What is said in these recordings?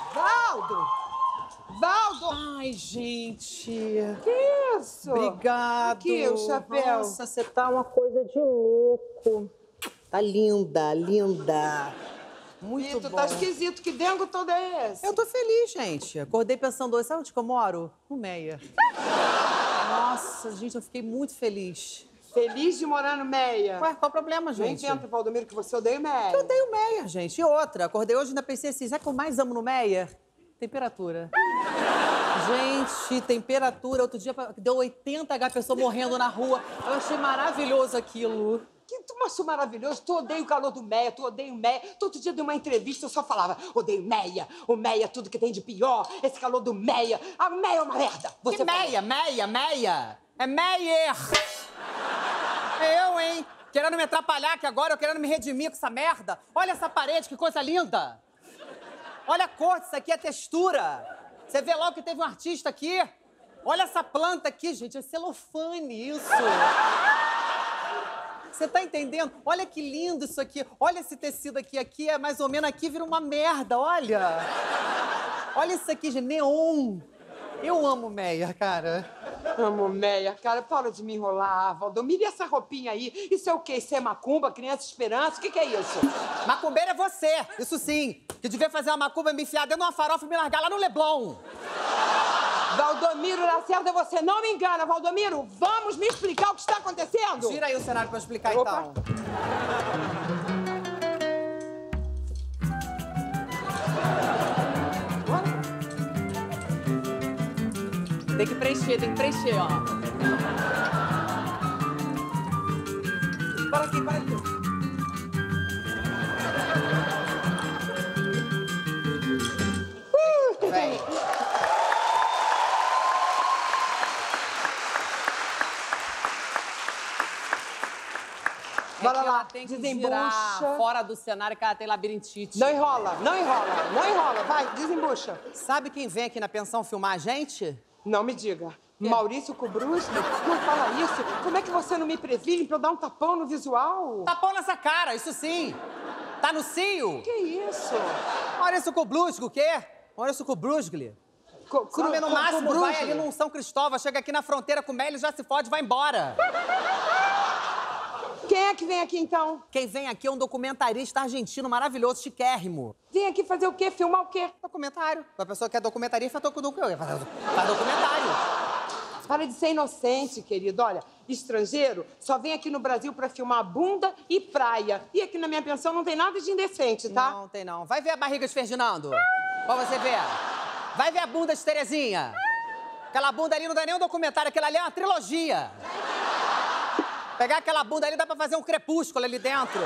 Valdo! Valdo! Ai, gente. Que isso? Obrigado. Aqui, o chapéu. Nossa, você tá uma coisa de louco. Tá linda, linda. Muito Vitor, bom. tá esquisito. Que dengo todo é esse? Eu tô feliz, gente. Acordei pensando hoje, sabe onde que eu moro? No Meia. Nossa, gente, eu fiquei muito feliz. Feliz de morar no Meia. Ué, qual o problema, Não gente? inventa, Valdomiro, que você odeia o Meia. Eu odeio Meia, gente. E outra, acordei hoje e ainda pensei assim, sabe o que eu mais amo no Meia? Temperatura. Gente, temperatura. Outro dia deu 80 pessoas morrendo na rua. Eu achei maravilhoso aquilo. Que troço maravilhoso. Tu odeia o calor do Meia, tu odeia o Meia. Todo dia de uma entrevista eu só falava, odeio o Meia, tudo que tem de pior, esse calor do Meia. Ah, Meia é uma merda. Que Meia? É Meyer. É eu, hein? Querendo me atrapalhar aqui agora, eu querendo me redimir com essa merda. Olha essa parede, que coisa linda. Olha a cor disso aqui, a textura. Você vê logo que teve um artista aqui. Olha essa planta aqui, gente, é celofane isso. Você tá entendendo? Olha que lindo isso aqui. Olha esse tecido aqui. Aqui é mais ou menos, aqui vira uma merda, olha. Olha isso aqui, gente, neon. Eu amo Meia, cara. Amo Meia. Cara, para de me enrolar, Valdomiro. E essa roupinha aí? Isso é o quê? Isso é macumba, criança esperança? O que é isso? Macumbeira é você, isso sim. Que devia fazer uma macumba, me enfiar dentro de uma farofa e me largar lá no Leblon. Valdomiro Lacerda, você não me engana, Valdomiro. Vamos me explicar o que está acontecendo? Tira aí o cenário pra eu explicar, Opa. então. Tem que preencher, ó. Para aqui, para aqui. Vem. Bora É que lá, ela tem que desembucha. girar fora do cenário que ela tem labirintite. Não enrola, não enrola, não enrola. Vai, desembucha. Sabe quem vem aqui na pensão filmar a gente? Não me diga. Maurício Kubrusky? Não fala isso. Como é que você não me previne pra eu dar um tapão no visual? Tapão nessa cara, isso sim. Tá no cio? Que isso? Maurício Kubrusky, o quê? Maurício Kubrusky. No máximo vai ali num São Cristóvão, chega aqui na fronteira com o Mélio, já se fode, vai embora. Quem é que vem aqui, então? Quem vem aqui é um documentarista argentino maravilhoso, chiquérrimo. Vem aqui fazer o quê? Filmar o quê? Documentário. A pessoa que é documentarista faz documentário. Para de ser inocente, querido. Olha, estrangeiro só vem aqui no Brasil pra filmar bunda e praia. E aqui na minha pensão não tem nada de indecente, tá? Não, tem não. Vai ver a barriga de Ferdinando. Pra você ver. Vai ver a bunda de Terezinha. Aquela bunda ali não dá nem um documentário, aquela ali é uma trilogia. Pegar aquela bunda ali dá pra fazer um crepúsculo ali dentro.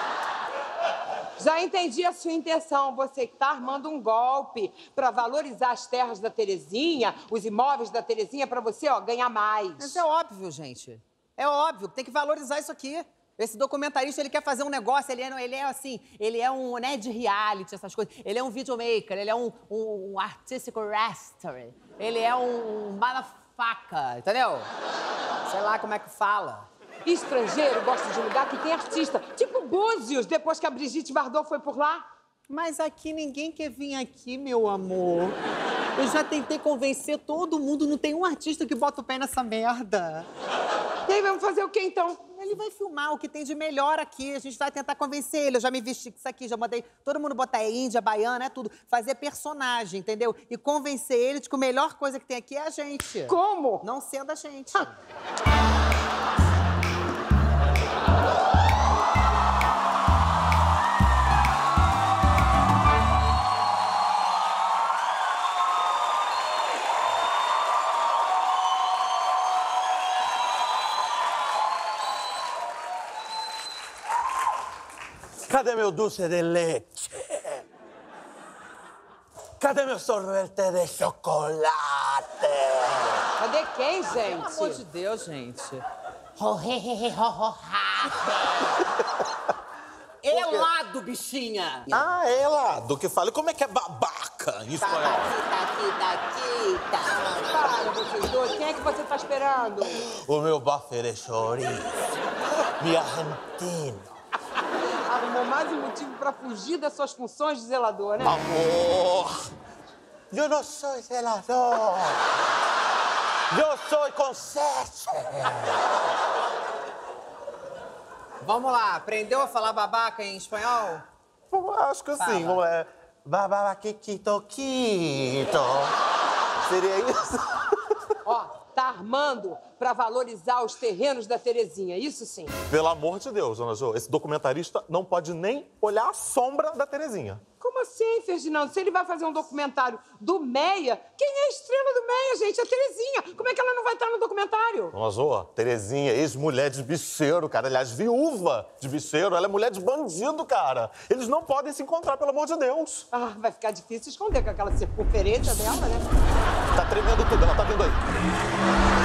Já entendi a sua intenção. Você que tá armando um golpe pra valorizar as terras da Terezinha, os imóveis da Terezinha, pra você, ó, ganhar mais. Mas é óbvio, gente. É óbvio, tem que valorizar isso aqui. Esse documentarista, ele quer fazer um negócio, ele é assim, ele é um, né, de reality, essas coisas. Ele é um videomaker, ele é um artistic wrestler, ele é um motherfucker, entendeu? Sei lá como é que fala. Estrangeiro gosta de lugar que tem artista, tipo Búzios, depois que a Brigitte Bardot foi por lá. Mas aqui ninguém quer vir aqui, meu amor. Eu já tentei convencer todo mundo, não tem um artista que bota o pé nessa merda. E aí, vamos fazer o quê, então? Ele vai filmar o que tem de melhor aqui, a gente vai tentar convencer ele. Eu já me vesti com isso aqui, já mandei todo mundo botar índia, baiana, é tudo. Fazer personagem, entendeu? E convencer ele de que a melhor coisa que tem aqui é a gente. Como? Não sendo a gente. Cadê meu doce de leite? Cadê meu sorvete de chocolate? Cadê quem, Pelo gente? amor de Deus, gente. Elado, bichinha! Ah, ela, do que fala. Como é que é babaca em espanhol? Para, vocês dois. Quem é que você tá esperando? O meu buffer é chouriço. Mi argentino. Arrumou mais um motivo pra fugir das suas funções de zelador, né? Amor, Eu não sou zelador. Eu sou consciente. Vamos lá, aprendeu a falar babaca em espanhol? Acho que sim. Vamos lá. Babaquito, quito. Seria isso? Ó, tá armando pra valorizar os terrenos da Terezinha, isso sim. Pelo amor de Deus, dona Jo, esse documentarista não pode nem olhar a sombra da Terezinha. Como assim, Ferdinando? Se ele vai fazer um documentário do Meia, quem é a estrela do Meia, gente? A Terezinha. Como é que ela não vai estar no documentário? Dona Jo, Terezinha, ex-mulher de bicheiro, cara. Aliás, viúva de bicheiro. Ela é mulher de bandido, cara. Eles não podem se encontrar, pelo amor de Deus. Ah, vai ficar difícil esconder com aquela circunferência dela, né? Tá tremendo tudo, ela tá vindo aí.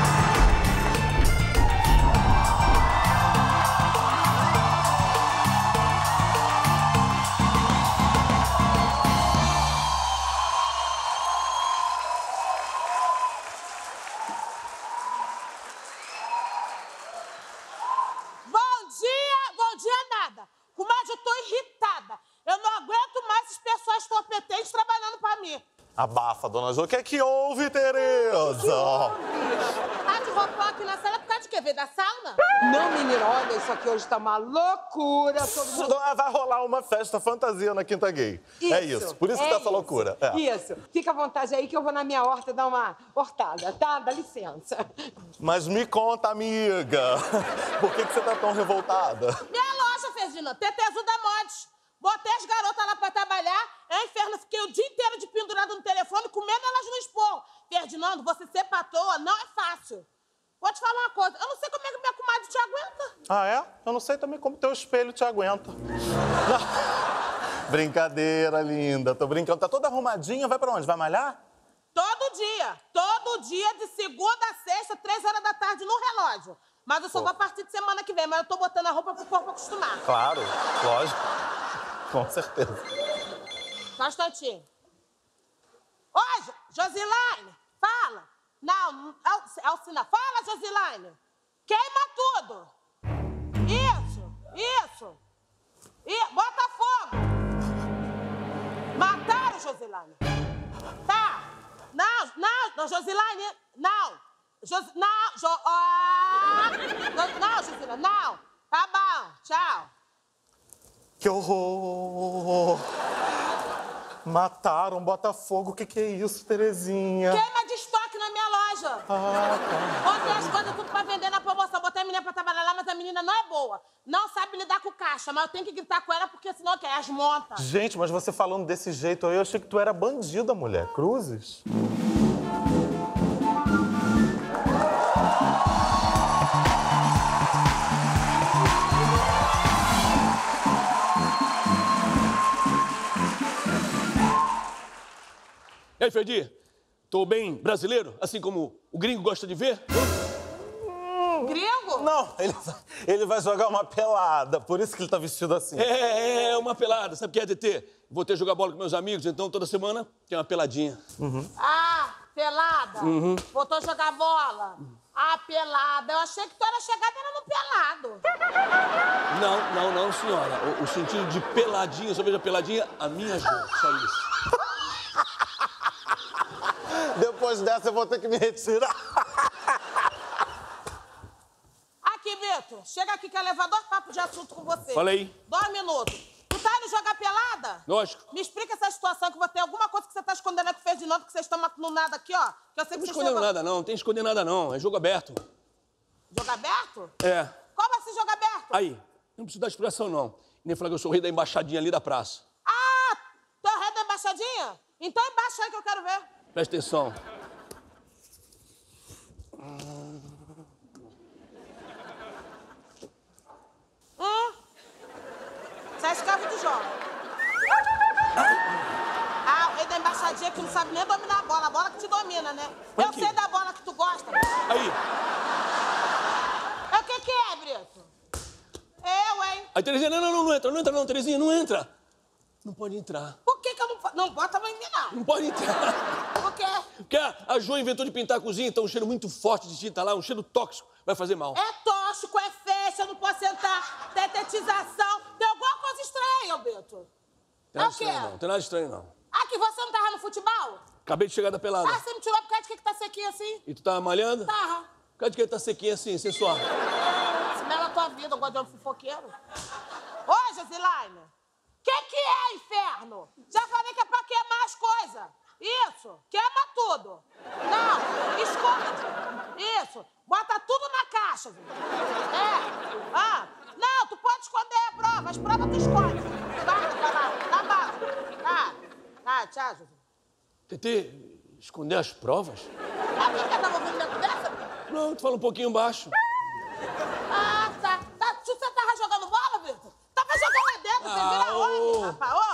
Bom dia nada. Comadre, eu tô irritada. Eu não aguento mais esses pessoas competentes trabalhando pra mim. Abafa, dona Jo. O que é que houve, Tereza? Tá de roupão aqui na sala por causa de quê? Veio da sauna? Não, menina, olha, isso aqui hoje tá uma loucura. Todo mundo... Vai rolar uma festa fantasia na Quinta Gay. É isso. Por isso que tá essa loucura. É. Isso. Fica à vontade aí que eu vou na minha horta dar uma hortada, tá? Dá licença. Mas me conta, amiga. Por que você tá tão revoltada? Minha loja, Ferdinand, Tetezuda Modes. Botei as garotas lá pra trabalhar, é inferno, fiquei o dia inteiro de pendurado no telefone, comendo elas no esporro. Ferdinando, você ser patroa não é fácil. Vou te falar uma coisa, eu não sei como é que minha comadre te aguenta. Ah, é? Eu não sei também como teu espelho te aguenta. Brincadeira, linda. Tô brincando. Tá toda arrumadinha, vai pra onde? Vai malhar? Todo dia, de segunda a sexta, 3 horas da tarde no relógio. Mas eu só vou a partir de semana que vem, mas eu tô botando a roupa pro corpo acostumar. Claro, lógico. Com certeza. Só um instantinho. Oi, Josilaine, fala. Não, Alcina, fala, Josilaine. Queima tudo. Isso. Bota fogo. Mataram, Josilaine. Tá. Não, Josilaine, não. Não, Josilaine, não. Tá bom, tchau. Que horror! Mataram Botafogo. O que é isso, Terezinha? Queima de estoque na minha loja. Ah, tá. Botei as coisas tudo pra vender na promoção. Botei a menina pra trabalhar lá, mas a menina não é boa. Não sabe lidar com caixa, mas eu tenho que gritar com ela porque senão quer as montas. Gente, mas você falando desse jeito aí, eu achei que tu era bandida, mulher. Cruzes? E aí, Ferdi? Tô bem brasileiro, assim como o gringo gosta de ver? Gringo? Não, ele vai jogar uma pelada, por isso que ele tá vestido assim. É uma pelada. Sabe o que é, DT? Vou ter que jogar bola com meus amigos, então toda semana tem uma peladinha. Ah, pelada. Voltou a jogar bola. Ah, pelada. Eu achei que tu era chegada era no pelado. Não, senhora. O sentido de peladinha, só veja peladinha, a minha Jo, só isso. Depois dessa eu vou ter que me retirar. Aqui, Beto. Chega aqui que é elevador papo de assunto com você. Fala aí. 2 minutos. Tu tá indo jogar pelada? Lógico. Me explica essa situação que tem alguma coisa que você tá escondendo aí com o Ferdinando, que vocês estão no nada aqui, ó. Que eu sei que Não vocês escondendo nada, não. Não tem esconder nada, não. É jogo aberto. Jogo aberto? É. Como assim jogo aberto? Aí, não preciso dar explicação, não. Nem falar que eu sou o rei da embaixadinha ali da praça. Ah, tu é o rei da embaixadinha? Então embaixa aí que eu quero ver. Presta atenção. Você é escravo de Jó. Ah, o rei da embaixadinha que não sabe nem dominar a bola que te domina, né? Eu Aqui. sei da bola que tu gosta. Aí. O que é, Brito? Eu, hein? Aí, Terezinha, não entra não, Terezinha, não entra. Não pode entrar. Por que eu não... Não bota mais em mim, não. Não pode entrar. Por quê? Porque a Jo inventou de pintar a cozinha, então um cheiro muito forte de tinta lá, um cheiro tóxico, vai fazer mal. É tóxico, é fecha, eu não posso sentar, tetetização. Tem alguma coisa estranha aí, ô Beto. Tem nada estranho, não. Tem nada estranho, não. Ah, que você não tava jogando futebol? Acabei de chegar da pelada. Ah, você me tirou por causa de que tá sequinho assim? E tu tava malhando? Tá. Por causa de que ele tá sequinho assim, sem suar? Se não é na tua vida, eu gosto de homem fofoqueiro. Ô, Josilaine, que é inferno? Já falei que é pra queimar as coisas. Isso, queima tudo. Não, esconde. Isso, bota tudo na caixa. Não, tu pode esconder a prova. As provas tu esconde. Vai lá, na base. Tá, tchau, José. Tetê, esconder as provas? A minha tava ouvindo minha conversa? Não, tu fala um pouquinho baixo. Ah, tá. Você tava jogando bola, Vitor? Tava jogando lá dentro, você vira onde, rapaz?